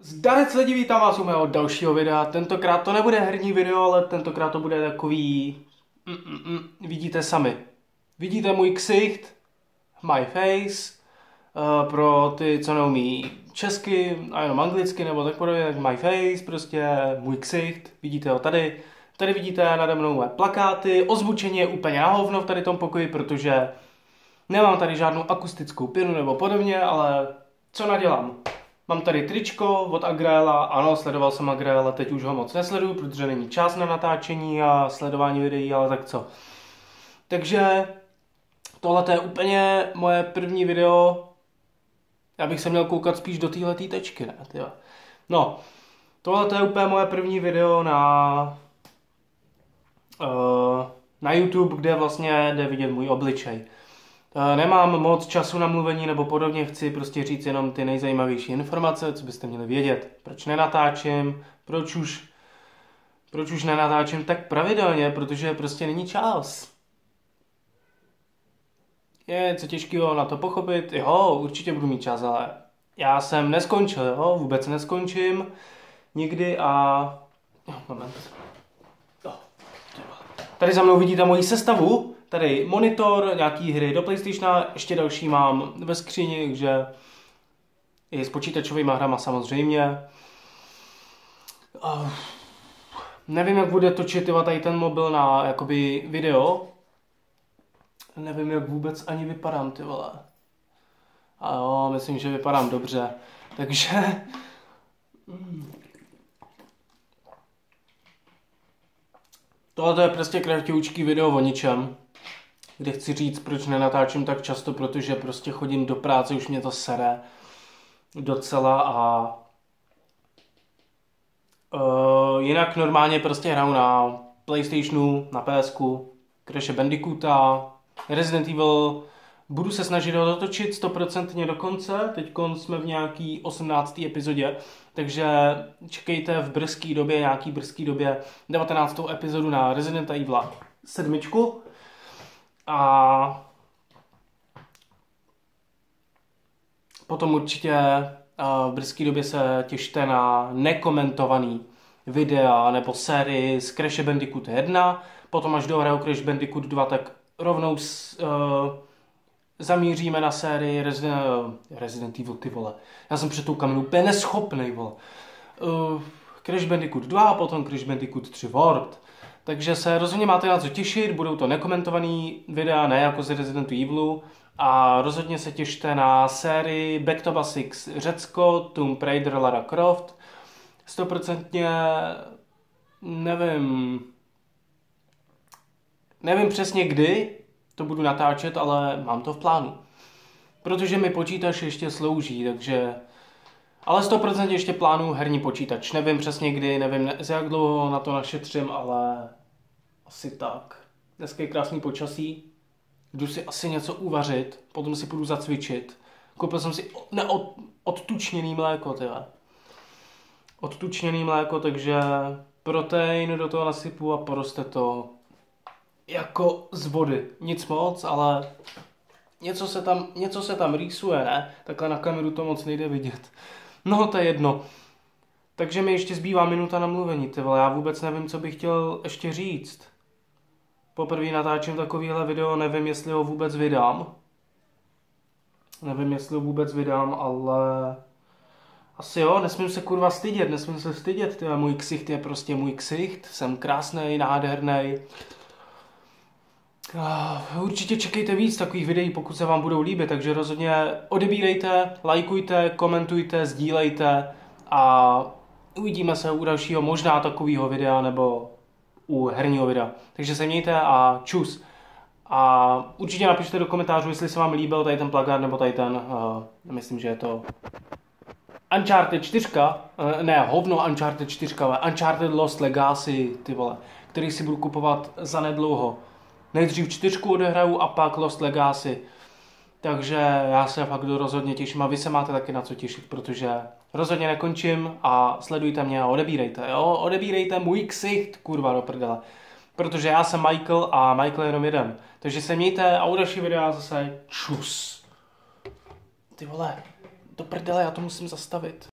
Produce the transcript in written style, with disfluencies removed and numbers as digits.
Zdarec lidi, vítám vás u mého dalšího videa. Tentokrát to nebude herní video, ale tentokrát to bude takový... Vidíte sami. Vidíte můj ksicht, my face. Pro ty, co neumí česky a jenom anglicky nebo tak podobně, tak my face, prostě můj ksicht. Vidíte ho tady. Tady vidíte nade mnou moje plakáty. Ozvučení je úplně na hovno v tady tom pokoji, protože nemám tady žádnou akustickou pěnu nebo podobně, ale co nadělám? Mám tady tričko od Agrela, ano, sledoval jsem Agrela, teď už ho moc nesleduju, protože není čas na natáčení a sledování videí, ale tak co. Takže tohle je úplně moje první video, já bych se měl koukat spíš do téhletý tečky, ne? Tyjo. No, tohle je úplně moje první video na YouTube, kde vlastně jde vidět můj obličej. Nemám moc času na mluvení nebo podobně, chci prostě říct jenom ty nejzajímavější informace, co byste měli vědět. Proč nenatáčím, proč už nenatáčím tak pravidelně, protože prostě není čas. Je něco těžkého na to pochopit, jo, určitě budu mít čas, ale já jsem neskončil, jo, vůbec neskončím nikdy a... Moment. Tady za mnou vidíte moji sestavu, tady monitor, nějaký hry do PlayStationa, ještě další mám ve skříni, takže i s počítačovými hrama samozřejmě. Nevím, jak bude točit tady ten mobil na jakoby video. Nevím, jak vůbec ani vypadám, ty vole. A jo, myslím, že vypadám dobře. Takže... Tohle je prostě kratičký video o ničem, kde chci říct, proč nenatáčím tak často, protože prostě chodím do práce, už mě to sere docela a jinak normálně prostě hraju na PlayStationu, na PSku, Crash Bandicoota, Resident Evil, budu se snažit ho dotočit 100% do konce, teď jsme v nějaký 18. epizodě, takže čekejte v nějaký brzký době 19. epizodu na Resident Evil 7. A potom určitě v brzké době se těšte na nekomentovaný videa nebo sérii z Crash Bandicoot 1, potom až dohraju Crash Bandicoot 2, tak rovnou zamíříme na sérii Resident Evil, ty vole. Já jsem před tou kamerou úplně neschopnej, vole. Crash Bandicoot 2 a potom Crash Bandicoot 3 Warped. Takže se rozhodně máte na co těšit, budou to nekomentovaný videa, ne jako z Resident Evilu. A rozhodně se těšte na sérii Back to Basics Řecko, Tomb Raider, Lara Croft. 100% nevím přesně kdy to budu natáčet, ale mám to v plánu. Protože mi počítač ještě slouží, takže... Ale 100% ještě plánu herní počítač. Nevím přesně kdy, nevím jak dlouho na to našetřím, ale asi tak. Dneska je krásný počasí. Jdu si asi něco uvařit, potom si půjdu zacvičit. Koupil jsem si odtučněný mléko, tyhle. Odtučněný mléko, takže protein do toho nasypu a poroste to jako z vody. Nic moc, ale něco se tam rýsuje, ne? Takhle na kameru to moc nejde vidět. No, to je jedno. Takže mi ještě zbývá minuta na mluvení, ty vole. Já vůbec nevím, co bych chtěl ještě říct. Poprvé natáčím takovýhle video, nevím, jestli ho vůbec vydám. Ale... Asi jo, nesmím se kurva stydět, tyhle. Můj ksicht je prostě můj ksicht. Jsem krásnej, nádhernej. Určitě čekejte víc takových videí, pokud se vám budou líbit, takže rozhodně odebírejte, lajkujte, komentujte, sdílejte a uvidíme se u dalšího možná takového videa nebo u herního videa. Takže se mějte a čus. A určitě napište do komentářů, jestli se vám líbil tady ten plakát nebo tady ten, myslím, že je to Uncharted 4, ne, hovno Uncharted 4, ale Uncharted Lost Legacy, ty vole, který si budu kupovat za nedlouho. Nejdřív 4 odehraju a pak Lost Legacy. Takže já se fakt rozhodně těším a vy se máte taky na co těšit, protože rozhodně nekončím a sledujte mě a odebírejte, jo? Odebírejte můj ksicht, kurva do prdele. Protože já jsem Michael a Michael je jenom jeden. Takže se mějte a u další videa zase čus. Ty vole, do prdele, já to musím zastavit.